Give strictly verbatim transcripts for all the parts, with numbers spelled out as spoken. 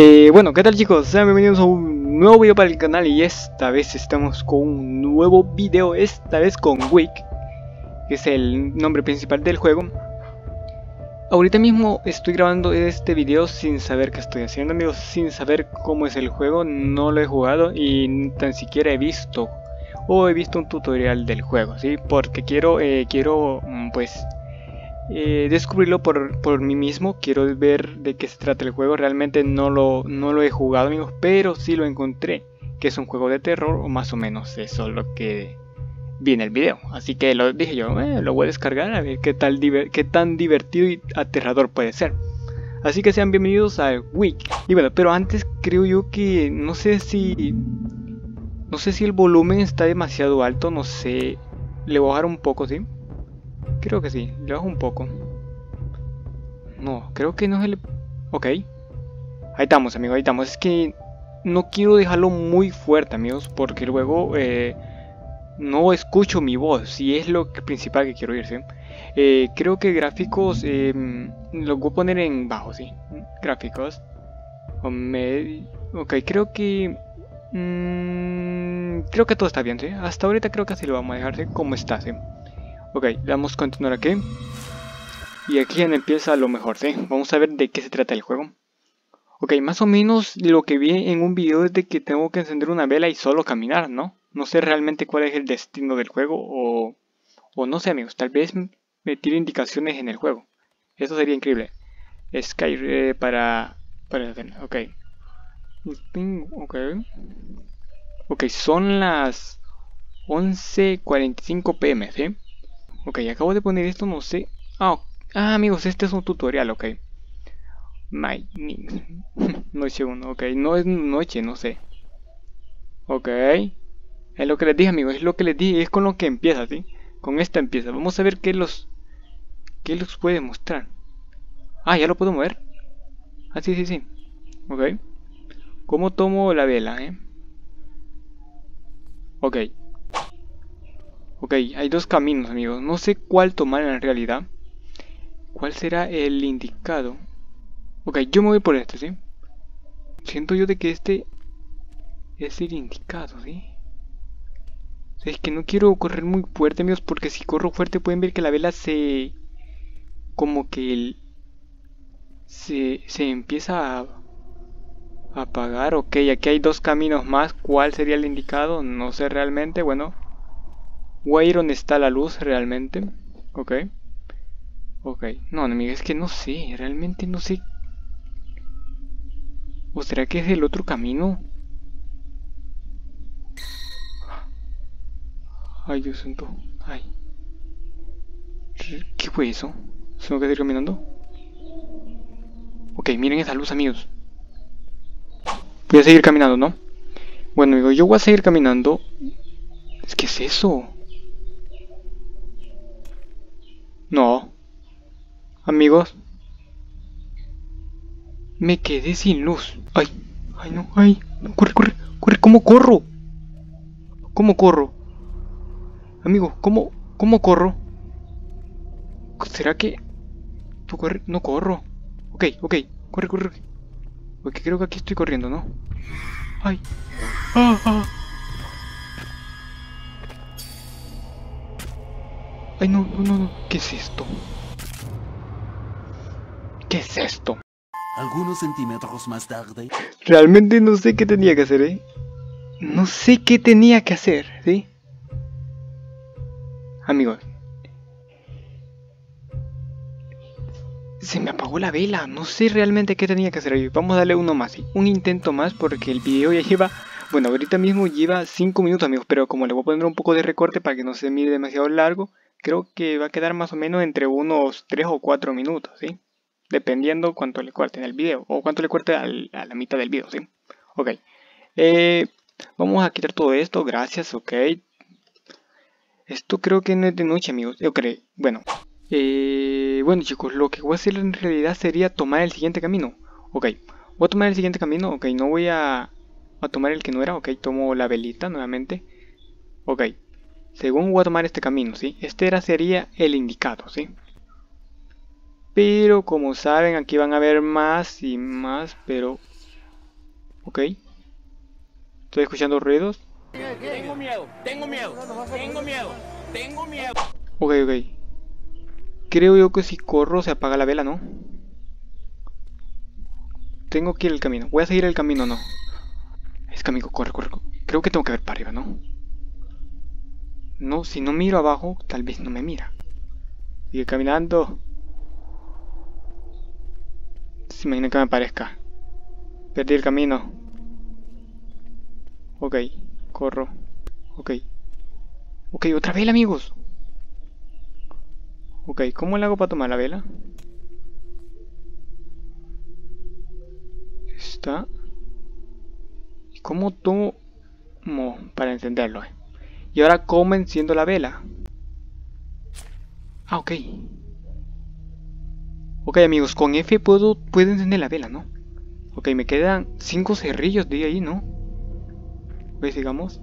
Eh, bueno, ¿qué tal chicos? Sean bienvenidos a un nuevo video para el canal y esta vez estamos con un nuevo video, esta vez con Wick, que es el nombre principal del juego. Ahorita mismo estoy grabando este video sin saber qué estoy haciendo, amigos, sin saber cómo es el juego, no lo he jugado y tan siquiera he visto o he visto un tutorial del juego, ¿sí? Porque quiero, eh, quiero pues... Eh, descubrirlo por, por mí mismo. Quiero ver de qué se trata el juego. Realmente no lo, no lo he jugado, amigos, pero sí lo encontré, que es un juego de terror, o más o menos eso es lo que vi en el video. Así que lo dije yo, eh, lo voy a descargar a ver qué, tal diver qué tan divertido y aterrador puede ser. Así que sean bienvenidos a Wick. Y bueno, pero antes creo yo que no sé si no sé si el volumen está demasiado alto, no sé. Le voy a bajar un poco, ¿sí? Creo que sí, le bajo un poco. No, creo que no es el... Ok. Ahí estamos, amigos, ahí estamos. Es que no quiero dejarlo muy fuerte, amigos, porque luego eh, no escucho mi voz. Y es lo principal que quiero oír, ¿sí? Eh, creo que gráficos... Eh, los voy a poner en bajo, ¿sí? Gráficos. O med... Ok, creo que... Mmm, creo que todo está bien, ¿sí? Hasta ahorita creo que así lo vamos a dejar, ¿sí? Como está, ¿sí? Ok, vamos a continuar aquí. Y aquí ya empieza lo mejor, ¿sí? Vamos a ver de qué se trata el juego. Ok, más o menos lo que vi en un video es de que tengo que encender una vela y solo caminar, ¿no? No sé realmente cuál es el destino del juego o... O no sé, amigos, tal vez me tire indicaciones en el juego. Eso sería increíble. Sky eh, para... para... Ok. Ok. Ok, son las once cuarenta y cinco pm, ¿sí? Ok, acabo de poner esto, no sé. Ah, ah, amigos, este es un tutorial, ok. My... Noche uno, ok. No es noche, no sé. Ok. Es lo que les dije, amigos, es lo que les dije, es con lo que empieza, ¿sí? Con esta empieza. Vamos a ver qué los... qué los puede mostrar. Ah, ya lo puedo mover. Ah, sí, sí, sí. Ok. ¿Cómo tomo la vela, eh? Ok. Ok, hay dos caminos, amigos. No sé cuál tomar en realidad. ¿Cuál será el indicado? Ok, yo me voy por este, ¿sí? Siento yo de que este es el indicado, ¿sí? O sea, es que no quiero correr muy fuerte, amigos, porque si corro fuerte pueden ver que la vela se... como que el... se, se empieza a... a apagar. Ok, aquí hay dos caminos más. ¿Cuál sería el indicado? No sé realmente, bueno. Voy a ir donde está la luz realmente. Ok. Ok. No, amigo, es que no sé, realmente no sé. ¿O será que es el otro camino? Ay, Dios santo. Ay. ¿Qué fue eso? ¿Tengo que seguir caminando? Ok, miren esa luz, amigos. Voy a seguir caminando, ¿no? Bueno, amigo, yo voy a seguir caminando. ¿Qué es eso? No. Amigos. Me quedé sin luz. Ay. Ay, no. Ay. No, corre, corre. Corre. ¿Cómo corro? ¿Cómo corro? Amigo, ¿cómo? ¿Cómo corro? ¿Será que... ¿Tú corre? No corro. Ok, ok. Corre, corre. Porque creo que aquí estoy corriendo, ¿no? Ay. Ah, ah. Ay, no, no, no, no. ¿Qué es esto? ¿Qué es esto? Algunos centímetros más tarde. Realmente no sé qué tenía que hacer, ¿eh? No sé qué tenía que hacer, ¿sí? Amigos. Se me apagó la vela. No sé realmente qué tenía que hacer ahí. Vamos a darle uno más, ¿sí? Un intento más porque el video ya lleva... Bueno, ahorita mismo lleva cinco minutos, amigos. Pero como le voy a poner un poco de recorte para que no se mire demasiado largo, creo que va a quedar más o menos entre unos tres o cuatro minutos, ¿sí? Dependiendo cuánto le corte en el video. O cuánto le corte al, a la mitad del video, ¿sí? Ok. Eh, vamos a quitar todo esto. Gracias, ok. Esto creo que no es de noche, amigos. Yo creo. Bueno. Eh, bueno, chicos, lo que voy a hacer en realidad sería tomar el siguiente camino. Ok. Voy a tomar el siguiente camino. Ok, no voy a, a tomar el que no era. Ok, tomo la velita nuevamente. Ok. Según voy a tomar este camino, ¿sí? Este era, sería el indicado, ¿sí? Pero como saben, aquí van a haber más y más, pero Ok. Estoy escuchando ruidos. Tengo miedo, tengo miedo, tengo miedo, tengo miedo. Ok, ok. Creo yo que si corro se apaga la vela, ¿no? Tengo que ir el camino. Voy a seguir el camino, ¿no? Es que amigo, corre, corre. Creo que tengo que ver para arriba, ¿no? No, si no miro abajo, tal vez no me mira. Sigue caminando. Se imagina que me aparezca. Perdí el camino. Ok, corro. Ok. Ok, otra vela, amigos. Ok, ¿cómo le hago para tomar la vela? Está. ¿Y cómo tomo para encenderlo? Eh? Y ahora, ¿cómo enciendo la vela? Ah, ok. Ok, amigos, con F puedo, puedo encender la vela, ¿no? Ok, me quedan cinco cerrillos de ahí, ¿no? Ok, sigamos.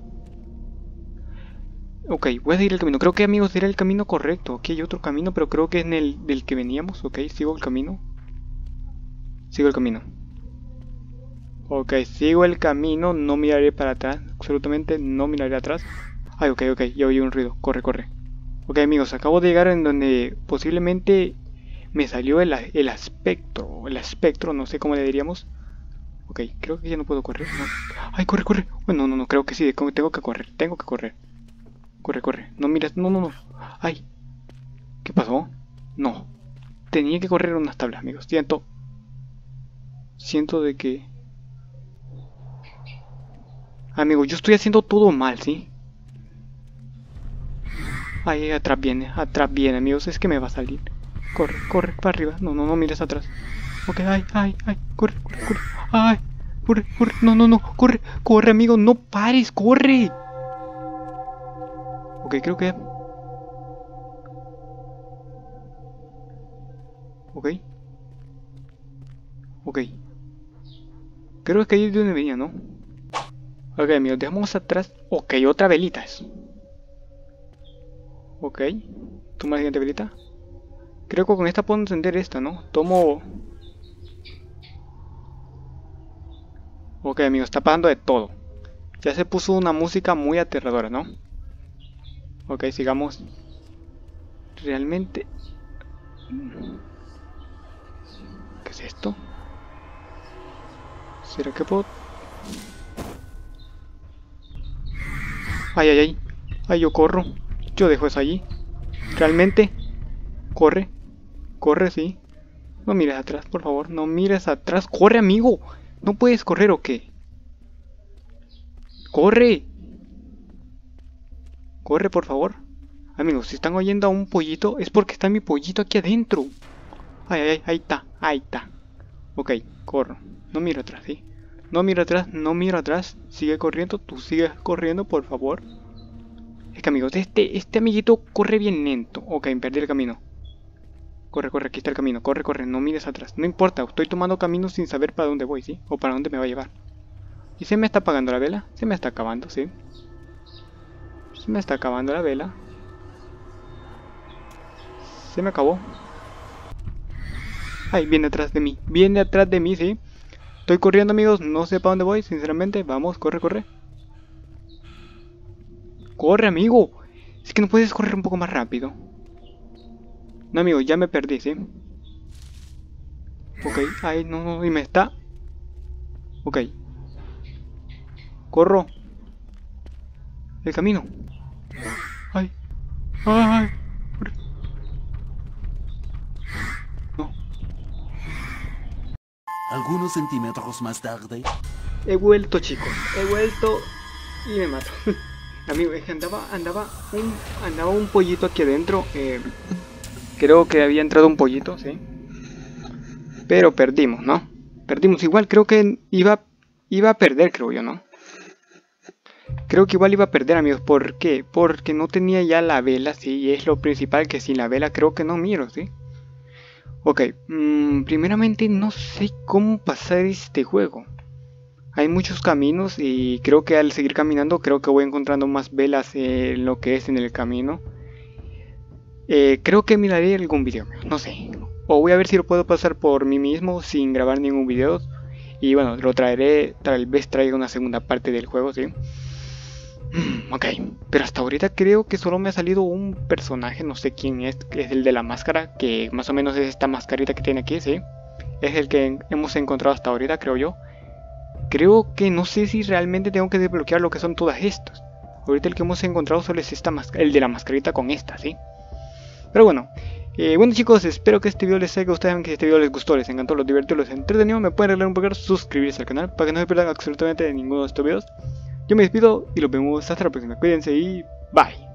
Ok, voy a seguir el camino. Creo que, amigos, era el camino correcto. Aquí hay otro camino, pero creo que es en el del que veníamos. Ok, sigo el camino. Sigo el camino. Ok, sigo el camino. No miraré para atrás. Absolutamente no miraré atrás. Ay, ok, ok, ya oí un ruido. Corre, corre. Ok, amigos, acabo de llegar en donde posiblemente me salió el, el espectro. El espectro, no sé cómo le diríamos. Ok, creo que ya no puedo correr. No. Ay, corre, corre. Bueno, no, no, creo que sí. Tengo que correr. Tengo que correr. Corre, corre. No miras. No, no, no. Ay. ¿Qué pasó? No. Tenía que correr unas tablas, amigos. Siento. Siento de que... Amigos, yo estoy haciendo todo mal, ¿sí? Ay, atrás viene. Atrás viene, amigos. Es que me va a salir. Corre, corre, para arriba. No, no, no mires atrás. Ok, ay, ay, ay. Corre, corre, corre. Ay. Corre, corre. No, no, no. Corre, corre, amigo. No pares, corre. Ok, creo que... Ok. Ok. Creo que ahí es de donde venía, ¿no? Ok, amigos, dejamos atrás... Ok, otra velita es. Ok. Toma la siguiente velita. Creo que con esta puedo encender esta, ¿no? Tomo... Ok, amigos, está pasando de todo. Ya se puso una música muy aterradora, ¿no? Ok, sigamos. Realmente... ¿Qué es esto? ¿Será que puedo...? Ay, ay, ay. Ay, yo corro. Yo dejo eso allí. Realmente... Corre. Corre, sí. No mires atrás, por favor. No mires atrás. ¡Corre, amigo! ¿No puedes correr o qué? ¡Corre! ¡Corre, por favor! Amigos, si están oyendo a un pollito, es porque está mi pollito aquí adentro. Ay, ay, ay, ahí está, ahí está. Ok, corro. No miro atrás, ¿sí? No miro atrás, no miro atrás. Sigue corriendo, tú sigues corriendo, por favor. Es que, amigos, este, este amiguito corre bien lento. Ok, perdí el camino. Corre, corre, aquí está el camino. Corre, corre, no mires atrás. No importa, estoy tomando caminos sin saber para dónde voy, ¿sí? O para dónde me va a llevar. ¿Y se me está apagando la vela? Se me está acabando, ¿sí? Se me está acabando la vela. Se me acabó. Ay, viene atrás de mí. Viene atrás de mí, ¿sí? Estoy corriendo, amigos. No sé para dónde voy, sinceramente. Vamos, corre, corre. ¡Corre, amigo! Es que no puedes correr un poco más rápido. No, amigo, ya me perdí, ¿sí? Ok, ay, no, no, y me está... Ok. Corro. El camino. Ay. Ay. Corre. No. Algunos centímetros más tarde... He vuelto, chicos. He vuelto y me mato. Amigo, es que andaba, andaba un, andaba un pollito aquí adentro. Eh, creo que había entrado un pollito, ¿sí? Pero perdimos, ¿no? Perdimos. Igual creo que iba, iba a perder, creo yo, ¿no? Creo que igual iba a perder, amigos. ¿Por qué? Porque no tenía ya la vela, sí. Y es lo principal, que sin la vela creo que no miro, ¿sí? Ok. Mmm, primeramente no sé cómo pasar este juego. Hay muchos caminos y creo que al seguir caminando creo que voy encontrando más velas en lo que es en el camino. Eh, creo que miraré algún video, no sé. O voy a ver si lo puedo pasar por mí mismo sin grabar ningún video. Y bueno, lo traeré, tal vez traiga una segunda parte del juego, ¿sí? Mm, ok, pero hasta ahorita creo que solo me ha salido un personaje, no sé quién es, que es el de la máscara, que más o menos es esta mascarita que tiene aquí, ¿sí? Es el que hemos encontrado hasta ahorita, creo yo. Creo que no sé si realmente tengo que desbloquear lo que son todas estas. Ahorita el que hemos encontrado solo es esta el de la mascarita con esta, ¿sí? Pero bueno, eh, bueno chicos, espero que este video les haya gustado, que este video les gustó, les encantó, los divertidos, los entretenidos. Me pueden regalar un poco, suscribirse al canal para que no se pierdan absolutamente ninguno de estos videos. Yo me despido y los vemos hasta la próxima. Cuídense y bye.